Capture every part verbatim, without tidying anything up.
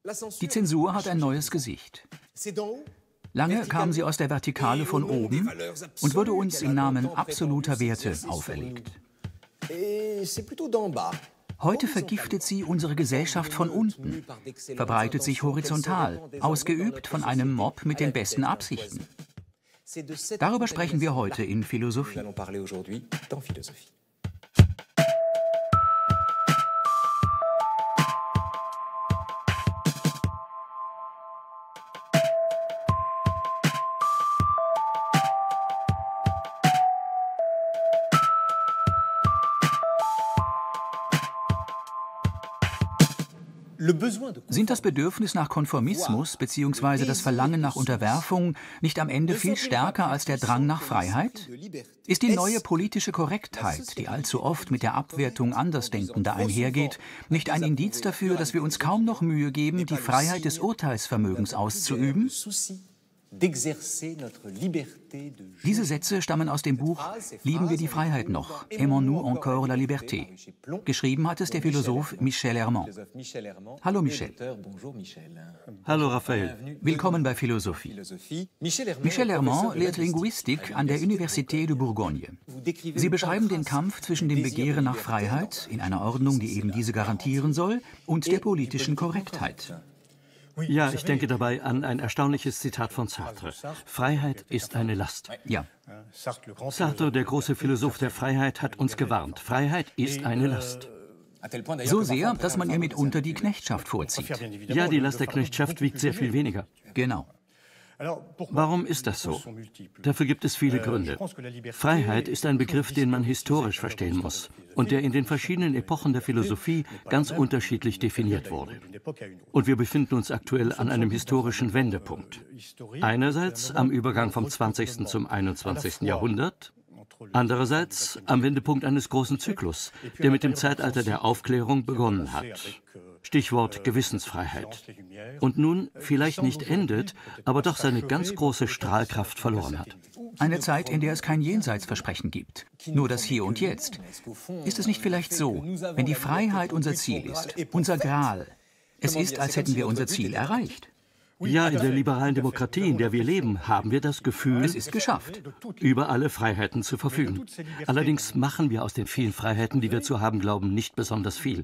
Die Zensur hat ein neues Gesicht. Lange kam sie aus der Vertikale von oben und wurde uns im Namen absoluter Werte auferlegt. Heute vergiftet sie unsere Gesellschaft von unten, verbreitet sich horizontal, ausgeübt von einem Mob mit den besten Absichten. Darüber sprechen wir heute in Philosophie. Sind das Bedürfnis nach Konformismus bzw. das Verlangen nach Unterwerfung nicht am Ende viel stärker als der Drang nach Freiheit? Ist die neue politische Korrektheit, die allzu oft mit der Abwertung Andersdenkender einhergeht, nicht ein Indiz dafür, dass wir uns kaum noch Mühe geben, die Freiheit des Urteilsvermögens auszuüben? Diese Sätze stammen aus dem Buch Lieben wir die Freiheit noch? Aimons-nous encore la liberté? Geschrieben hat es der Philosoph Michel Herman. Hallo Michel. Hallo Raphael. Willkommen bei Philosophie. Michel Herman lehrt Linguistik an der Université de Bourgogne. Sie beschreiben den Kampf zwischen dem Begehren nach Freiheit, in einer Ordnung, die eben diese garantieren soll, und der politischen Korrektheit. Ja, ich denke dabei an ein erstaunliches Zitat von Sartre. Freiheit ist eine Last. Ja. Sartre, der große Philosoph der Freiheit, hat uns gewarnt. Freiheit ist eine Last. So sehr, dass man ihr mitunter die Knechtschaft vorzieht. Ja, die Last der Knechtschaft wiegt sehr viel weniger. Genau. Warum ist das so? Dafür gibt es viele Gründe. Freiheit ist ein Begriff, den man historisch verstehen muss und der in den verschiedenen Epochen der Philosophie ganz unterschiedlich definiert wurde. Und wir befinden uns aktuell an einem historischen Wendepunkt. Einerseits am Übergang vom zwanzigsten zum einundzwanzigsten Jahrhundert, andererseits am Wendepunkt eines großen Zyklus, der mit dem Zeitalter der Aufklärung begonnen hat. Stichwort Gewissensfreiheit. Und nun vielleicht nicht endet, aber doch seine ganz große Strahlkraft verloren hat. Eine Zeit, in der es kein Jenseitsversprechen gibt, nur das Hier und Jetzt. Ist es nicht vielleicht so, wenn die Freiheit unser Ziel ist, unser Gral, es ist, als hätten wir unser Ziel erreicht? Ja, in der liberalen Demokratie, in der wir leben, haben wir das Gefühl, es ist geschafft, über alle Freiheiten zu verfügen. Allerdings machen wir aus den vielen Freiheiten, die wir zu haben glauben, nicht besonders viel.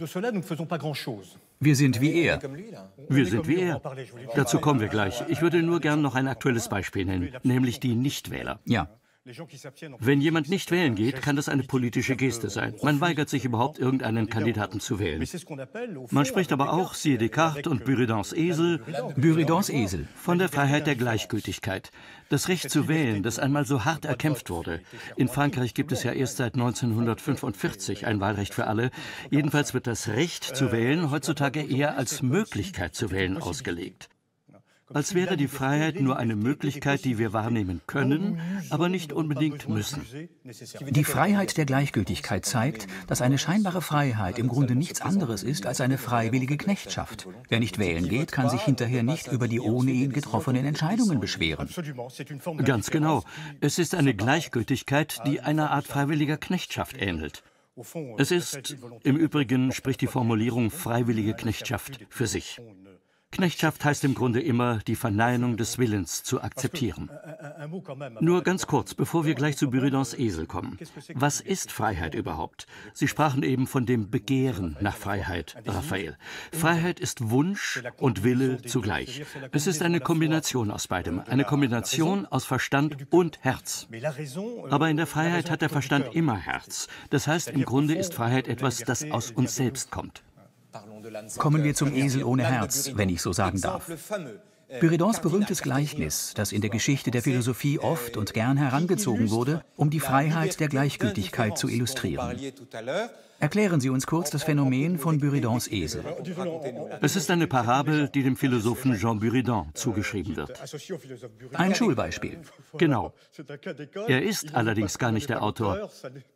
Wir sind wie er. Wir sind wie er. Dazu kommen wir gleich. Ich würde nur gern noch ein aktuelles Beispiel nennen, nämlich die Nichtwähler. Ja. Wenn jemand nicht wählen geht, kann das eine politische Geste sein. Man weigert sich überhaupt, irgendeinen Kandidaten zu wählen. Man spricht aber auch, siehe Descartes und Buridan's Esel, Buridan's Esel, von der Freiheit der Gleichgültigkeit. Das Recht zu wählen, das einmal so hart erkämpft wurde. In Frankreich gibt es ja erst seit neunzehnhundertfünfundvierzig ein Wahlrecht für alle. Jedenfalls wird das Recht zu wählen heutzutage eher als Möglichkeit zu wählen ausgelegt. Als wäre die Freiheit nur eine Möglichkeit, die wir wahrnehmen können, aber nicht unbedingt müssen. Die Freiheit der Gleichgültigkeit zeigt, dass eine scheinbare Freiheit im Grunde nichts anderes ist als eine freiwillige Knechtschaft. Wer nicht wählen geht, kann sich hinterher nicht über die ohne ihn getroffenen Entscheidungen beschweren. Ganz genau. Es ist eine Gleichgültigkeit, die einer Art freiwilliger Knechtschaft ähnelt. Es ist, im Übrigen spricht die Formulierung freiwillige Knechtschaft für sich. Knechtschaft heißt im Grunde immer, die Verneinung des Willens zu akzeptieren. Nur ganz kurz, bevor wir gleich zu Buridan's Esel kommen. Was ist Freiheit überhaupt? Sie sprachen eben von dem Begehren nach Freiheit, Raphael. Freiheit ist Wunsch und Wille zugleich. Es ist eine Kombination aus beidem, eine Kombination aus Verstand und Herz. Aber in der Freiheit hat der Verstand immer Herz. Das heißt, im Grunde ist Freiheit etwas, das aus uns selbst kommt. Kommen wir zum Esel ohne Herz, wenn ich so sagen darf. Buridan's berühmtes Gleichnis, das in der Geschichte der Philosophie oft und gern herangezogen wurde, um die Freiheit der Gleichgültigkeit zu illustrieren. Erklären Sie uns kurz das Phänomen von Buridan's Esel. Es ist eine Parabel, die dem Philosophen Jean Buridan zugeschrieben wird. Ein Schulbeispiel. Genau. Er ist allerdings gar nicht der Autor.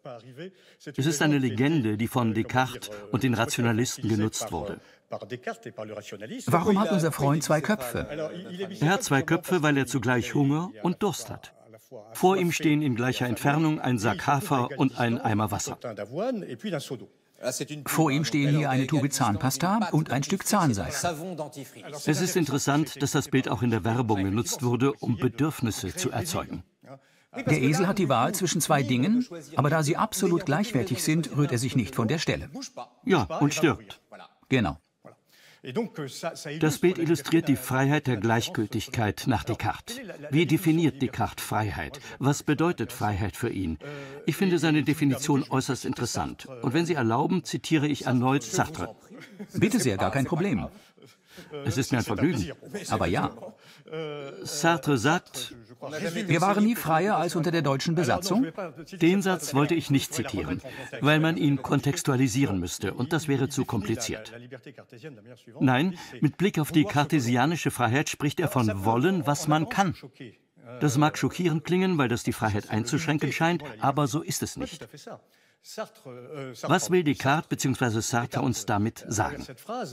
Es ist eine Legende, die von Descartes und den Rationalisten genutzt wurde. Warum hat unser Freund zwei Köpfe? Er hat zwei Köpfe, weil er zugleich Hunger und Durst hat. Vor ihm stehen in gleicher Entfernung ein Sack Hafer und ein Eimer Wasser. Vor ihm stehen hier eine Tube Zahnpasta und ein Stück Zahnseife. Es ist interessant, dass das Bild auch in der Werbung genutzt wurde, um Bedürfnisse zu erzeugen. Der Esel hat die Wahl zwischen zwei Dingen, aber da sie absolut gleichwertig sind, rührt er sich nicht von der Stelle. Ja, und stirbt. Genau. Das Bild illustriert die Freiheit der Gleichgültigkeit nach Descartes. Wie definiert Descartes Freiheit? Was bedeutet Freiheit für ihn? Ich finde seine Definition äußerst interessant. Und wenn Sie erlauben, zitiere ich erneut Sartre. Bitte sehr, gar kein Problem. Es ist mir ein Vergnügen. Aber ja. Sartre sagt: Wir waren nie freier als unter der deutschen Besatzung. Den Satz wollte ich nicht zitieren, weil man ihn kontextualisieren müsste, und das wäre zu kompliziert. Nein, mit Blick auf die kartesianische Freiheit spricht er von wollen, was man kann. Das mag schockierend klingen, weil das die Freiheit einzuschränken scheint, aber so ist es nicht. Was will Descartes bzw. Sartre uns damit sagen?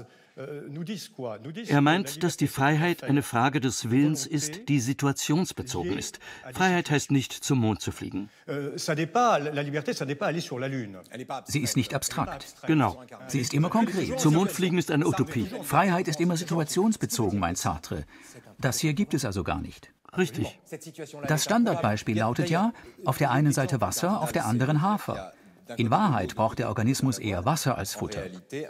Er meint, dass die Freiheit eine Frage des Willens ist, die situationsbezogen ist. Freiheit heißt nicht, zum Mond zu fliegen. Sie ist nicht abstrakt. Genau. Sie ist immer konkret. Zum Mond fliegen ist eine Utopie. Freiheit ist immer situationsbezogen, meint Sartre. Das hier gibt es also gar nicht. Richtig. Das Standardbeispiel lautet ja, auf der einen Seite Wasser, auf der anderen Hafer. In Wahrheit braucht der Organismus eher Wasser als Futter.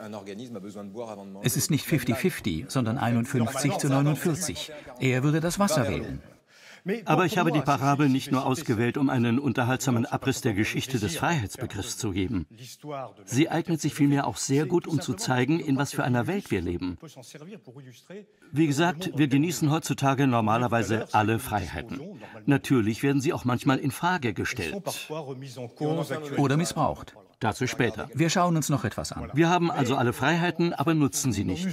Es ist nicht fifty fifty, sondern einundfünfzig zu neunundvierzig. Er würde das Wasser wählen. Aber ich habe die Parabel nicht nur ausgewählt, um einen unterhaltsamen Abriss der Geschichte des Freiheitsbegriffs zu geben. Sie eignet sich vielmehr auch sehr gut, um zu zeigen, in was für einer Welt wir leben. Wie gesagt, wir genießen heutzutage normalerweise alle Freiheiten. Natürlich werden sie auch manchmal in Frage gestellt. Oder missbraucht. Dazu später. Wir schauen uns noch etwas an. Wir haben also alle Freiheiten, aber nutzen sie nicht.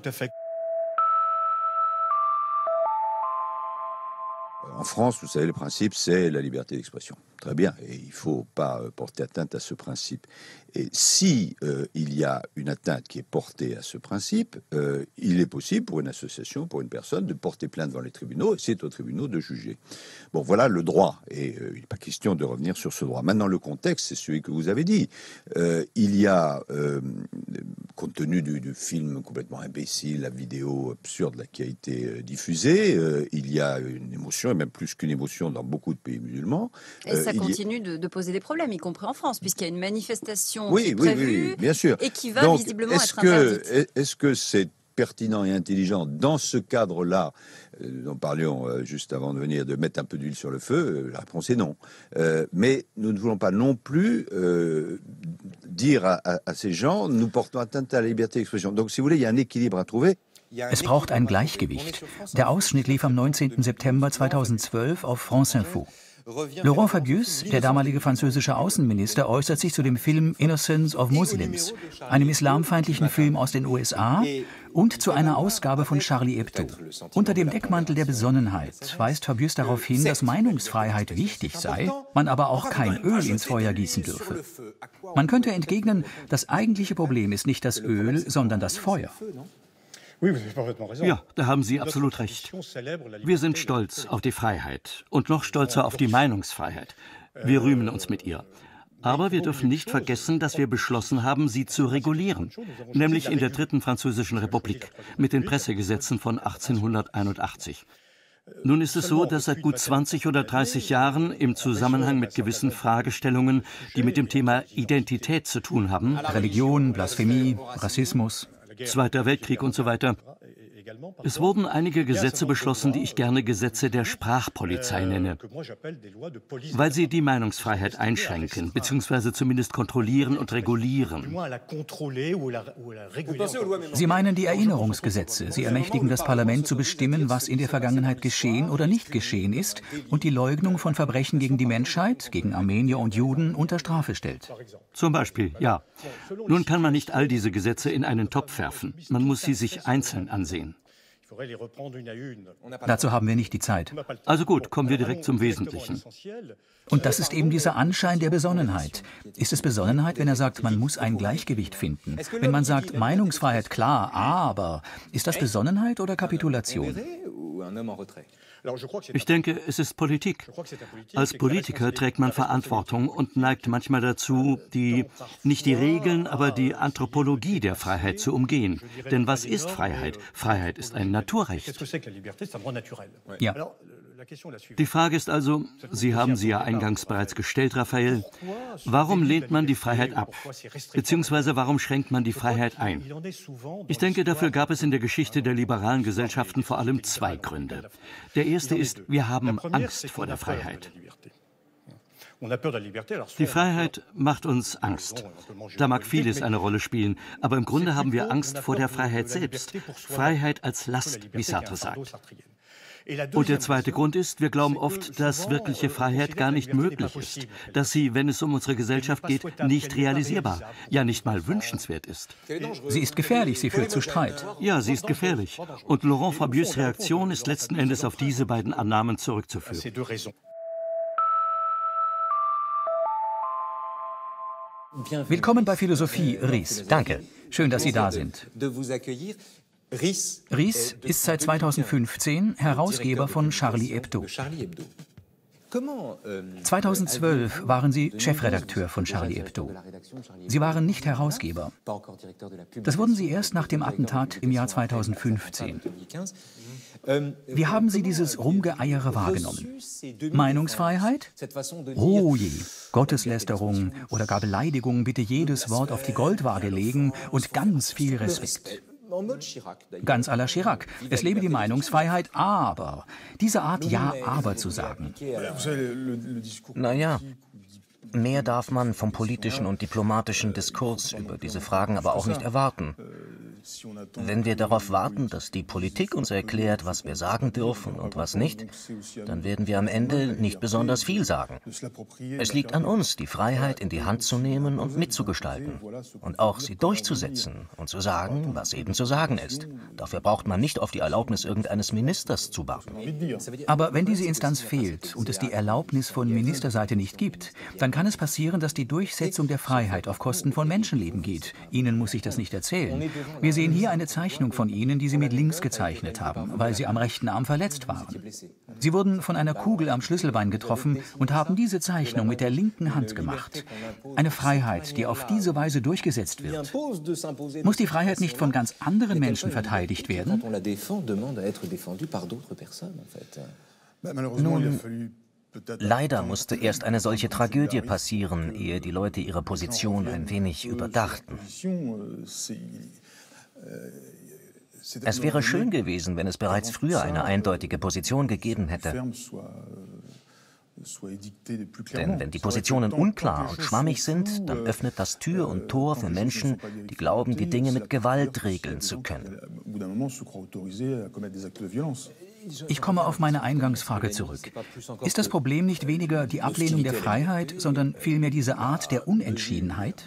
En France, vous savez, le principe, c'est la liberté d'expression. Très bien, et il ne faut pas porter atteinte à ce principe. Et si euh, il y a une atteinte qui est portée à ce principe, euh, il est possible pour une association, pour une personne, de porter plainte devant les tribunaux, et c'est aux tribunaux de juger. Bon, voilà le droit, et euh, il n'est pas question de revenir sur ce droit. Maintenant, le contexte, c'est celui que vous avez dit. Euh, il y a, euh, compte tenu du, du film complètement imbécile, la vidéo absurde là, qui a été euh, diffusée, euh, il y a une émotion, et même plus qu'une émotion dans beaucoup de pays musulmans. Et ça euh, continue a... de, de poser des problèmes, y compris en France, puisqu'il y a une manifestation oui, qui est oui, prévue oui, bien sûr. et qui va Donc, visiblement est-ce être que, interdite. Est-ce que c'est pertinent et intelligent dans ce cadre-là, euh, dont parlions euh, juste avant de venir, de mettre un peu d'huile sur le feu? euh, La réponse est non. Euh, mais nous ne voulons pas non plus euh, dire à, à, à ces gens, nous portons atteinte à la liberté d'expression. Donc, si vous voulez, il y a un équilibre à trouver. Es braucht ein Gleichgewicht. Der Ausschnitt lief am neunzehnten September zweitausendzwölf auf France Info. Laurent Fabius, der damalige französische Außenminister, äußert sich zu dem Film Innocence of Muslims, einem islamfeindlichen Film aus den U S A, und zu einer Ausgabe von Charlie Hebdo. Unter dem Deckmantel der Besonnenheit weist Fabius darauf hin, dass Meinungsfreiheit wichtig sei, man aber auch kein Öl ins Feuer gießen dürfe. Man könnte entgegnen, das eigentliche Problem ist nicht das Öl, sondern das Feuer. Ja, da haben Sie absolut recht. Wir sind stolz auf die Freiheit und noch stolzer auf die Meinungsfreiheit. Wir rühmen uns mit ihr. Aber wir dürfen nicht vergessen, dass wir beschlossen haben, sie zu regulieren, nämlich in der Dritten Französischen Republik mit den Pressegesetzen von achtzehnhunderteinundachtzig. Nun ist es so, dass seit gut zwanzig oder dreißig Jahren im Zusammenhang mit gewissen Fragestellungen, die mit dem Thema Identität zu tun haben, Religion, Blasphemie, Rassismus, Zweiter Weltkrieg und so weiter. Es wurden einige Gesetze beschlossen, die ich gerne Gesetze der Sprachpolizei nenne, weil sie die Meinungsfreiheit einschränken, beziehungsweise zumindest kontrollieren und regulieren. Sie meinen die Erinnerungsgesetze. Sie ermächtigen das Parlament zu bestimmen, was in der Vergangenheit geschehen oder nicht geschehen ist und die Leugnung von Verbrechen gegen die Menschheit, gegen Armenier und Juden unter Strafe stellt. Zum Beispiel, ja. Nun kann man nicht all diese Gesetze in einen Topf werfen. Man muss sie sich einzeln ansehen. Dazu haben wir nicht die Zeit. Also gut, kommen wir direkt zum Wesentlichen. Und das ist eben dieser Anschein der Besonnenheit. Ist es Besonnenheit, wenn er sagt, man muss ein Gleichgewicht finden? Wenn man sagt, Meinungsfreiheit, klar, aber ist das Besonnenheit oder Kapitulation? Ich denke, es ist Politik. Als Politiker trägt man Verantwortung und neigt manchmal dazu, die, nicht die Regeln, aber die Anthropologie der Freiheit zu umgehen. Denn was ist Freiheit? Freiheit ist ein Naturrecht. Ja. Die Frage ist also, Sie haben sie ja eingangs bereits gestellt, Raphael, warum lehnt man die Freiheit ab? Beziehungsweise warum schränkt man die Freiheit ein? Ich denke, dafür gab es in der Geschichte der liberalen Gesellschaften vor allem zwei Gründe. Der erste ist, wir haben Angst vor der Freiheit. Die Freiheit macht uns Angst. Da mag vieles eine Rolle spielen, aber im Grunde haben wir Angst vor der Freiheit selbst. Freiheit als Last, wie Sartre sagt. Und der zweite Grund ist, wir glauben oft, dass wirkliche Freiheit gar nicht möglich ist, dass sie, wenn es um unsere Gesellschaft geht, nicht realisierbar, ja nicht mal wünschenswert ist. Sie ist gefährlich, sie führt zu Streit. Ja, sie ist gefährlich. Und Laurent Fabius' Reaktion ist letzten Endes auf diese beiden Annahmen zurückzuführen. Willkommen bei Philosophie, Ries. Danke. Schön, dass Sie da sind. Ries ist seit zweitausendfünfzehn Herausgeber von Charlie Hebdo. zweitausendzwölf waren Sie Chefredakteur von Charlie Hebdo. Sie waren nicht Herausgeber. Das wurden Sie erst nach dem Attentat im Jahr zweitausendfünfzehn. Wie haben Sie dieses Rumgeeiere wahrgenommen? Meinungsfreiheit? Oh je, Gotteslästerung oder gar Beleidigung, bitte jedes Wort auf die Goldwaage legen und ganz viel Respekt. Ganz à la Chirac. Es lebe die Meinungsfreiheit, aber diese Art Ja-Aber zu sagen. Naja, mehr darf man vom politischen und diplomatischen Diskurs über diese Fragen aber auch nicht erwarten. Wenn wir darauf warten, dass die Politik uns erklärt, was wir sagen dürfen und was nicht, dann werden wir am Ende nicht besonders viel sagen. Es liegt an uns, die Freiheit in die Hand zu nehmen und mitzugestalten und auch sie durchzusetzen und zu sagen, was eben zu sagen ist. Dafür braucht man nicht auf die Erlaubnis irgendeines Ministers zu warten. Aber wenn diese Instanz fehlt und es die Erlaubnis von Ministerseite nicht gibt, dann kann es passieren, dass die Durchsetzung der Freiheit auf Kosten von Menschenleben geht. Ihnen muss ich das nicht erzählen. Wir sehen hier eine Zeichnung von Ihnen, die Sie mit links gezeichnet haben, weil Sie am rechten Arm verletzt waren. Sie wurden von einer Kugel am Schlüsselbein getroffen und haben diese Zeichnung mit der linken Hand gemacht. Eine Freiheit, die auf diese Weise durchgesetzt wird. Muss die Freiheit nicht von ganz anderen Menschen verteidigt werden? Nun, leider musste erst eine solche Tragödie passieren, ehe die Leute ihre Position ein wenig überdachten. Es wäre schön gewesen, wenn es bereits früher eine eindeutige Position gegeben hätte. Denn wenn die Positionen unklar und schwammig sind, dann öffnet das Tür und Tor für Menschen, die glauben, die Dinge mit Gewalt regeln zu können. Ich komme auf meine Eingangsfrage zurück. Ist das Problem nicht weniger die Ablehnung der Freiheit, sondern vielmehr diese Art der Unentschiedenheit?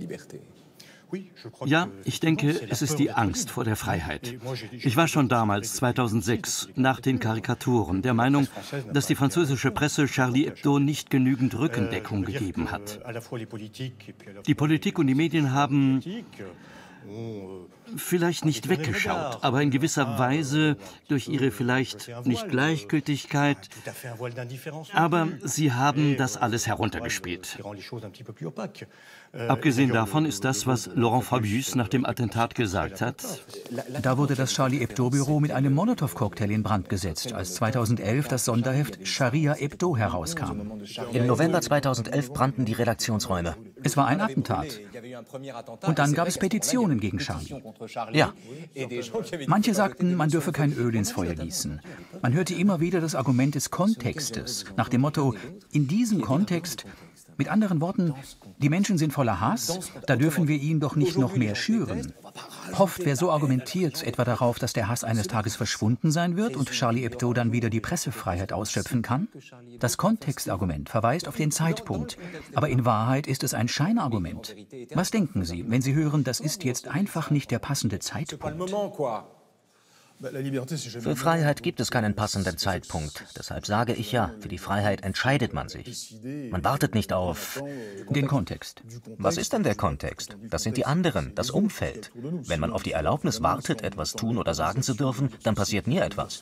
Ja, ich denke, es ist die Angst vor der Freiheit. Ich war schon damals, zweitausendsechs, nach den Karikaturen, der Meinung, dass die französische Presse Charlie Hebdo nicht genügend Rückendeckung gegeben hat. Die Politik und die Medien haben vielleicht nicht weggeschaut, aber in gewisser Weise durch ihre vielleicht nicht Gleichgültigkeit, aber sie haben das alles heruntergespielt. Abgesehen davon ist das, was Laurent Fabius nach dem Attentat gesagt hat. Da wurde das Charlie Hebdo-Büro mit einem Molotow-Cocktail in Brand gesetzt, als zweitausendelf das Sonderheft Charia Hebdo herauskam. Im November zweitausendelf brannten die Redaktionsräume. Es war ein Attentat. Und dann gab es Petitionen gegen Charlie. Ja. Manche sagten, man dürfe kein Öl ins Feuer gießen. Man hörte immer wieder das Argument des Kontextes, nach dem Motto, in diesem Kontext, mit anderen Worten, die Menschen sind voller Hass, da dürfen wir ihn doch nicht noch mehr schüren. Hofft wer so argumentiert, etwa darauf, dass der Hass eines Tages verschwunden sein wird und Charlie Hebdo dann wieder die Pressefreiheit ausschöpfen kann? Das Kontextargument verweist auf den Zeitpunkt, aber in Wahrheit ist es ein Scheinargument. Was denken Sie, wenn Sie hören, das ist jetzt einfach nicht der passende Zeitpunkt? Für Freiheit gibt es keinen passenden Zeitpunkt. Deshalb sage ich ja, für die Freiheit entscheidet man sich. Man wartet nicht auf den Kontext. Was ist denn der Kontext? Das sind die anderen, das Umfeld. Wenn man auf die Erlaubnis wartet, etwas tun oder sagen zu dürfen, dann passiert nie etwas.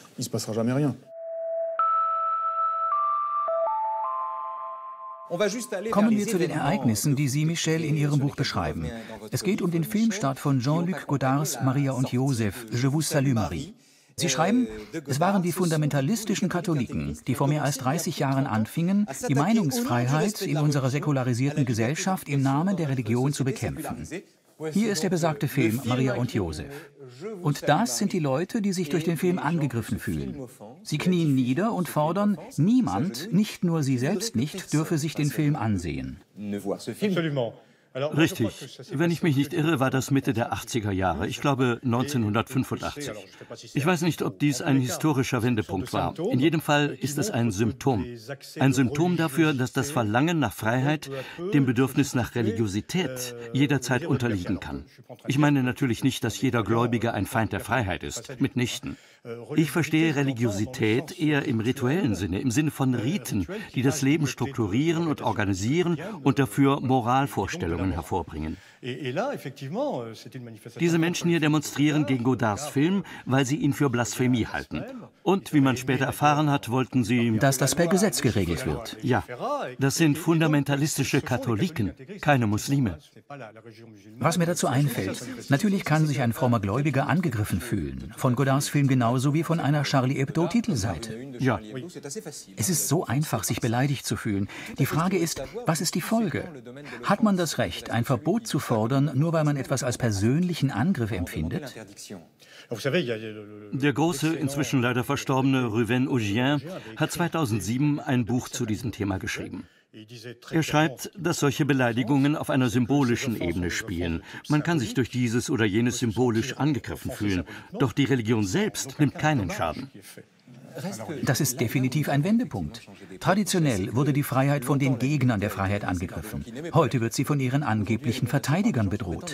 Kommen wir zu den Ereignissen, die Sie, Michel, in Ihrem Buch beschreiben. Es geht um den Filmstart von Jean-Luc Godards Maria und Joseph, Je vous salue Marie. Sie schreiben, es waren die fundamentalistischen Katholiken, die vor mehr als dreißig Jahren anfingen, die Meinungsfreiheit in unserer säkularisierten Gesellschaft im Namen der Religion zu bekämpfen. Hier ist der besagte Film Maria und Joseph. Und das sind die Leute, die sich durch den Film angegriffen fühlen. Sie knien nieder und fordern, niemand, nicht nur sie selbst nicht, dürfe sich den Film ansehen. Richtig. Wenn ich mich nicht irre, war das Mitte der achtziger Jahre. Ich glaube neunzehnhundertfünfundachtzig. Ich weiß nicht, ob dies ein historischer Wendepunkt war. In jedem Fall ist es ein Symptom. Ein Symptom dafür, dass das Verlangen nach Freiheit dem Bedürfnis nach Religiosität jederzeit unterliegen kann. Ich meine natürlich nicht, dass jeder Gläubige ein Feind der Freiheit ist. Mitnichten. Ich verstehe Religiosität eher im rituellen Sinne, im Sinne von Riten, die das Leben strukturieren und organisieren und dafür Moralvorstellungen hervorbringen. Diese Menschen hier demonstrieren gegen Godards Film, weil sie ihn für Blasphemie halten. Und wie man später erfahren hat, wollten sie, dass das per Gesetz geregelt wird. Ja, das sind fundamentalistische Katholiken, keine Muslime. Was mir dazu einfällt, natürlich kann sich ein frommer Gläubiger angegriffen fühlen, von Godards Film genauso wie von einer Charlie Hebdo-Titelseite. Ja. Es ist so einfach, sich beleidigt zu fühlen. Die Frage ist, was ist die Folge? Hat man das Recht, ein Verbot zu fordern, nur weil man etwas als persönlichen Angriff empfindet? Der große, inzwischen leider verstorbene Reuven Augien hat zweitausendsieben ein Buch zu diesem Thema geschrieben. Er schreibt, dass solche Beleidigungen auf einer symbolischen Ebene spielen. Man kann sich durch dieses oder jenes symbolisch angegriffen fühlen, doch die Religion selbst nimmt keinen Schaden. Das ist definitiv ein Wendepunkt. Traditionell wurde die Freiheit von den Gegnern der Freiheit angegriffen. Heute wird sie von ihren angeblichen Verteidigern bedroht.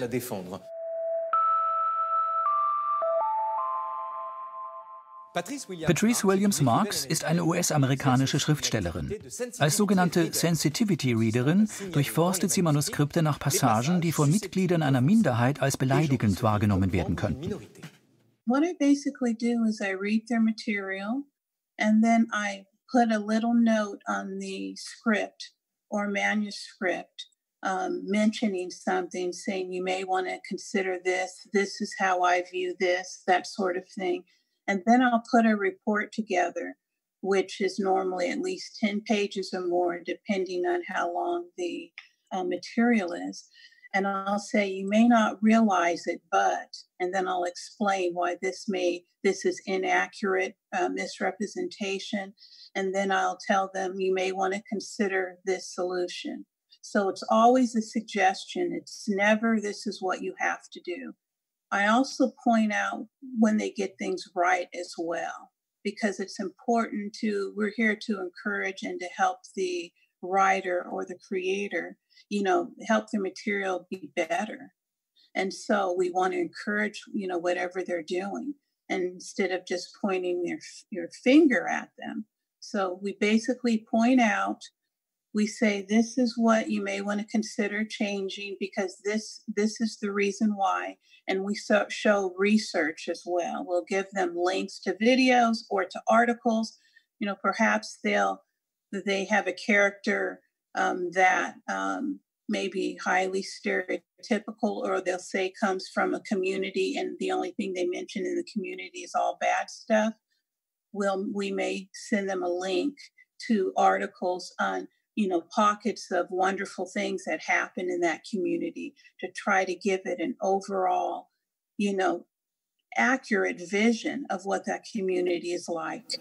Patrice Williams Marx ist eine U S-amerikanische Schriftstellerin. Als sogenannte Sensitivity-Readerin durchforstet sie Manuskripte nach Passagen, die von Mitgliedern einer Minderheit als beleidigend wahrgenommen werden könnten. What I basically do is I read their material and then I put a little note on the script or manuscript um, mentioning something, saying you may want to consider this, this is how I view this, that sort of thing. And then I'll put a report together, which is normally at least ten pages or more, depending on how long the uh, material is. And I'll say, you may not realize it, but, and then I'll explain why this may, this is inaccurate uh, misrepresentation. And then I'll tell them, you may want to consider this solution. So it's always a suggestion. It's never, this is what you have to do. I also point out when they get things right as well, because it's important to, we're here to encourage and to help the writer or the creator, you know, help the material be better. And so we want to encourage, you know, whatever they're doing, and instead of just pointing their, your finger at them. So we basically point out, we say, this is what you may want to consider changing because this, this is the reason why. And we so, show research as well. We'll give them links to videos or to articles. You know, perhaps they'll, they have a character um, that um, may be highly stereotypical, or they'll say comes from a community and the only thing they mention in the community is all bad stuff. We'll, we may send them a link to articles on, you know, pockets of wonderful things that happen in that community to try to give it an overall, you know, accurate vision of what that community is like.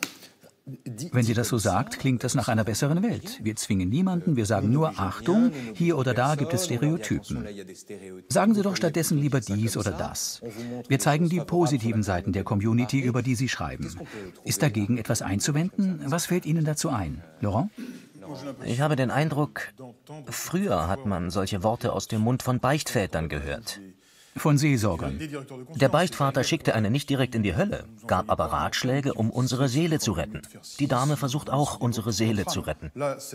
Wenn sie das so sagt, klingt das nach einer besseren Welt. Wir zwingen niemanden, wir sagen nur, Achtung, hier oder da gibt es Stereotypen. Sagen Sie doch stattdessen lieber dies oder das. Wir zeigen die positiven Seiten der Community, über die Sie schreiben. Ist dagegen etwas einzuwenden? Was fällt Ihnen dazu ein? Laurent? Ich habe den Eindruck, früher hat man solche Worte aus dem Mund von Beichtvätern gehört. Von Seelsorgern. Der Beichtvater schickte einen nicht direkt in die Hölle, gab aber Ratschläge, um unsere Seele zu retten. Die Dame versucht auch, unsere Seele zu retten.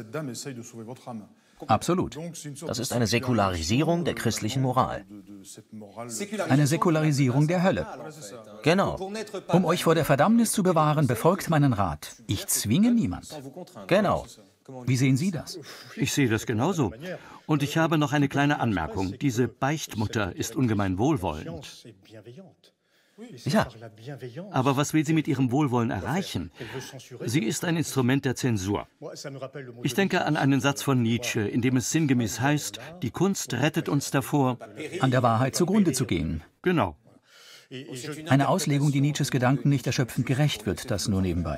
Absolut. Das ist eine Säkularisierung der christlichen Moral. Eine Säkularisierung der Hölle. Genau. Um euch vor der Verdammnis zu bewahren, befolgt meinen Rat. Ich zwinge niemand. Genau. Wie sehen Sie das? Ich sehe das genauso. Und ich habe noch eine kleine Anmerkung. Diese Beichtmutter ist ungemein wohlwollend. Ja. Aber was will sie mit ihrem Wohlwollen erreichen? Sie ist ein Instrument der Zensur. Ich denke an einen Satz von Nietzsche, in dem es sinngemäß heißt, die Kunst rettet uns davor, an der Wahrheit zugrunde zu gehen. Genau. Eine Auslegung, die Nietzsches Gedanken nicht erschöpfend gerecht wird, das nur nebenbei.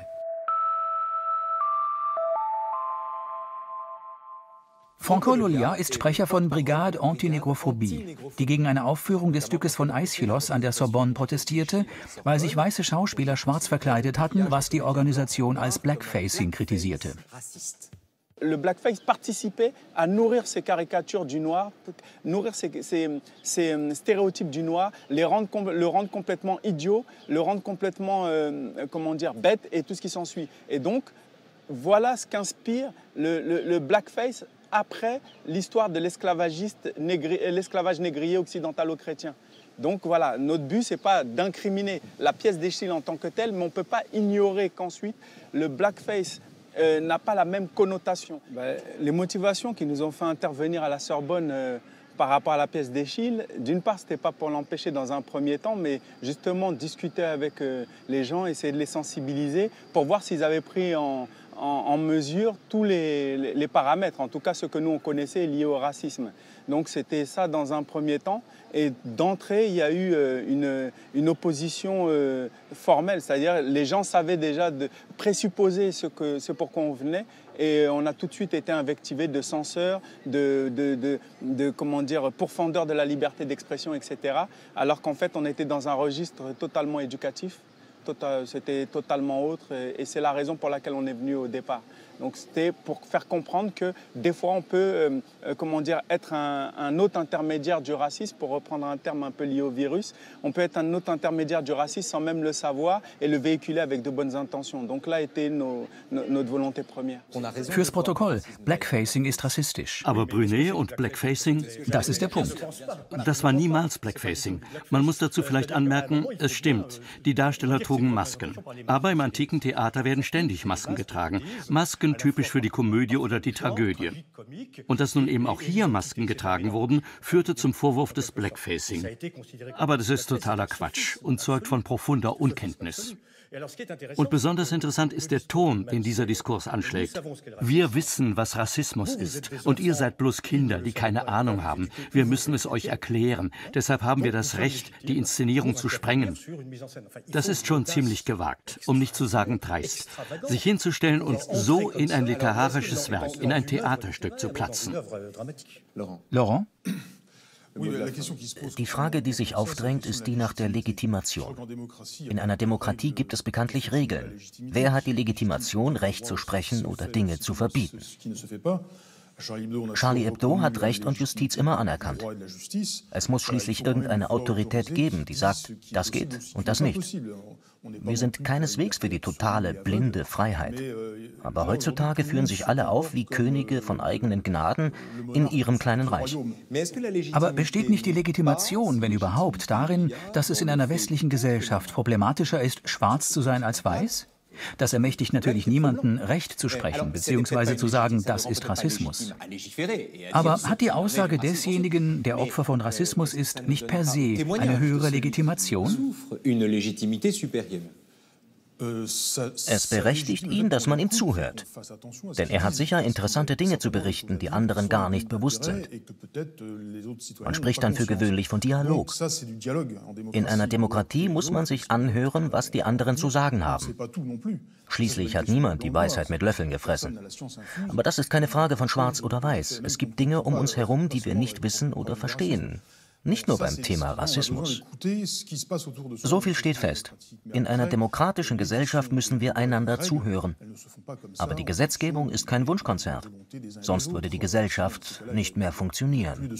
Franco Lolliat ist Sprecher von Brigade Anti-Negrophobie, die gegen eine Aufführung des Stückes von Aeschylus an der Sorbonne protestierte, weil sich weiße Schauspieler schwarz verkleidet hatten, was die Organisation als Blackfacing kritisierte. Le blackface participait à nourrir ces caricatures du noir, nourrir ces, ces, ces stéréotypes du noir, les rendre, le rendre complètement idiot, le rendre complètement, euh, comment dire, bête et tout ce qui s'ensuit. Et donc, voilà ce qu'inspire le, le, le blackface après l'histoire de l'esclavagiste négri, l'esclavage négrier occidentalo-chrétien. Donc voilà, notre but, c'est pas d'incriminer la pièce d'Eschyle en tant que telle, mais on ne peut pas ignorer qu'ensuite, le blackface euh, n'a pas la même connotation. Ben, les motivations qui nous ont fait intervenir à la Sorbonne euh, par rapport à la pièce d'Eschyle, d'une part, ce n'était pas pour l'empêcher dans un premier temps, mais justement discuter avec euh, les gens, essayer de les sensibiliser pour voir s'ils avaient pris en... En, en mesure tous les, les, les paramètres, en tout cas ceux que nous on connaissait liés au racisme. Donc c'était ça dans un premier temps. Et d'entrée, il y a eu euh, une, une opposition euh, formelle, c'est-à-dire les gens savaient déjà de présupposer ce, que, ce pourquoi on venait. Et on a tout de suite été invectivés de censeurs, de, de, de, de comment dire, pourfendeurs de la liberté d'expression, et cetera. Alors qu'en fait, on était dans un registre totalement éducatif. C'était totalement autre et c'est la raison pour laquelle on est venu au départ. Donc c'était pour faire comprendre que des fois on peut euh, euh, comment dire, être un, un hôte intermédiaire du racisme, pour reprendre un terme un peu lié au virus. On peut être un hôte intermédiaire du racisme sans même le savoir et le véhiculer avec de bonnes intentions. Donc là était nos, no, notre volonté première. Fürs Protokoll, Blackfacing ist rassistisch. Aber Brunet und Blackfacing? Das ist der Punkt. Das war niemals Blackfacing. Man muss dazu vielleicht anmerken, es stimmt, die Darsteller trugen Masken. Aber im antiken Theater werden ständig Masken getragen. Masken typisch für die Komödie oder die Tragödie. Und dass nun eben auch hier Masken getragen wurden, führte zum Vorwurf des Blackfacing. Aber das ist totaler Quatsch und zeugt von profunder Unkenntnis. Und besonders interessant ist der Ton, den dieser Diskurs anschlägt. Wir wissen, was Rassismus ist. Und ihr seid bloß Kinder, die keine Ahnung haben. Wir müssen es euch erklären. Deshalb haben wir das Recht, die Inszenierung zu sprengen. Das ist schon ziemlich gewagt, um nicht zu sagen dreist. Sich hinzustellen und so in ein literarisches Werk, in ein Theaterstück zu platzen. Laurent? Die Frage, die sich aufdrängt, ist die nach der Legitimation. In einer Demokratie gibt es bekanntlich Regeln. Wer hat die Legitimation, Recht zu sprechen oder Dinge zu verbieten? Charlie Hebdo hat Recht und Justiz immer anerkannt. Es muss schließlich irgendeine Autorität geben, die sagt, das geht und das nicht. Wir sind keineswegs für die totale, blinde Freiheit. Aber heutzutage führen sich alle auf wie Könige von eigenen Gnaden in ihrem kleinen Reich. Aber besteht nicht die Legitimation, wenn überhaupt, darin, dass es in einer westlichen Gesellschaft problematischer ist, schwarz zu sein als weiß? Das ermächtigt natürlich niemanden, Recht zu sprechen, beziehungsweise zu sagen, das ist Rassismus. Aber hat die Aussage desjenigen, der Opfer von Rassismus ist, nicht per se eine höhere Legitimation? Es berechtigt ihn, dass man ihm zuhört. Denn er hat sicher interessante Dinge zu berichten, die anderen gar nicht bewusst sind. Man spricht dann für gewöhnlich von Dialog. In einer Demokratie muss man sich anhören, was die anderen zu sagen haben. Schließlich hat niemand die Weisheit mit Löffeln gefressen. Aber das ist keine Frage von Schwarz oder Weiß. Es gibt Dinge um uns herum, die wir nicht wissen oder verstehen. Nicht nur beim Thema Rassismus. So viel steht fest. In einer demokratischen Gesellschaft müssen wir einander zuhören. Aber die Gesetzgebung ist kein Wunschkonzert. Sonst würde die Gesellschaft nicht mehr funktionieren.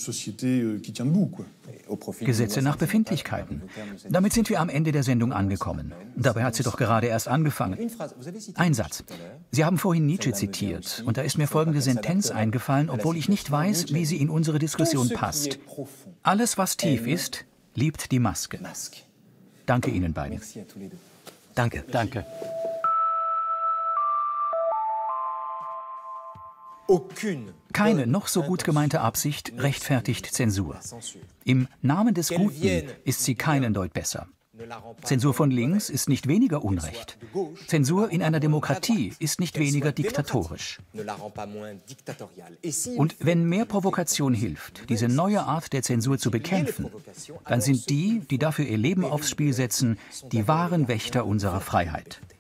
Gesetze nach Befindlichkeiten. Damit sind wir am Ende der Sendung angekommen. Dabei hat sie doch gerade erst angefangen. Ein Satz. Sie haben vorhin Nietzsche zitiert. Und da ist mir folgende Sentenz eingefallen, obwohl ich nicht weiß, wie sie in unsere Diskussion passt. Alles, was tief ist, liebt die Maske. Danke Ihnen beiden. Danke. Danke. Keine noch so gut gemeinte Absicht rechtfertigt Zensur. Im Namen des Guten ist sie keinen Deut besser. Zensur von links ist nicht weniger Unrecht. Zensur in einer Demokratie ist nicht weniger diktatorisch. Und wenn mehr Provokation hilft, diese neue Art der Zensur zu bekämpfen, dann sind die, die dafür ihr Leben aufs Spiel setzen, die wahren Wächter unserer Freiheit.